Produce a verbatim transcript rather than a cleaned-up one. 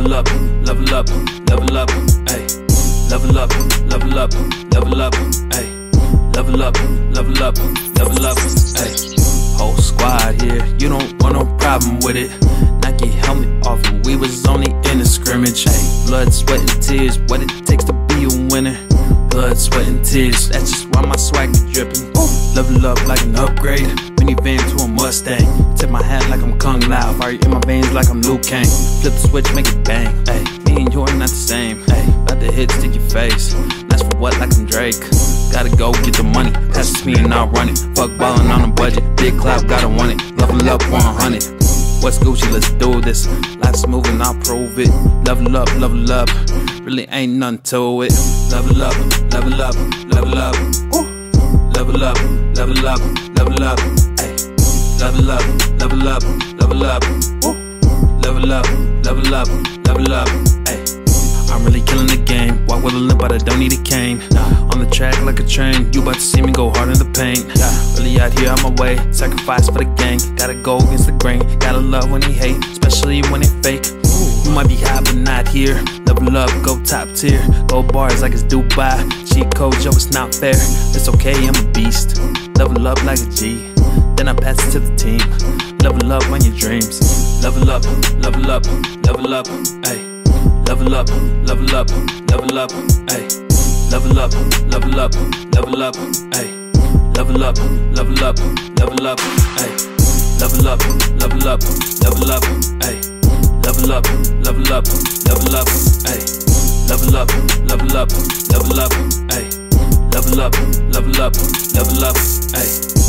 level up, level up, level up, ayy. Level up, level up, level up, ayy. Level up, level up, level up, ayy. Whole squad here, you don't want no problem with it. Nike helmet off and we was only in a scrimmage, ayy. Blood, sweat and tears, what it takes to be a winner. Blood, sweat and tears, that's just why my swag be dripping. Level up like an upgrade, minivan to a Mustang. Tip my hat like I'm Kung Lao, fire in my veins like I'm Liu Kang. Flip the switch, make it bang, ayy. Me and you are not the same, ayy. About to hit, stick your face, that's for what like I'm Drake. Gotta go get the money, pass it to me and I'll run it. Fuck ballin' on a budget, big clout, gotta want it. Level up one hundred, what's Gucci, let's do this. Life's moving, I'll prove it. Level up, level up, really ain't nothing to it. Level up, level up, level up, ooh. Level up, level up, level up, ayy. Level up, level up, level up, ooh. Level up, level up, level up, ayy. I'm really killing the game, walk with a limp but I don't need a cane. On the track like a train, you about to see me go hard in the paint. Really out here on my way, sacrifice for the gang. Gotta go against the grain, gotta love when they hate, especially when they fake. You might be high but not here, level up, go top tier. Go bars like it's Dubai, cheat code, yo it's not fair. It's okay, I'm a beast, level up like a G. Then I pass it to the team, level up on your dreams. Level up, level up, level up, ayy. Level up, level up, level up, ayy. Level up, level up, level up, ayy. Level up, level up, level up, ayy. Level up, level up, level up, ayy. Level up, level up, level up, ayy. Level up, level up, level up, ayy. Level up, level up, level up, ayy.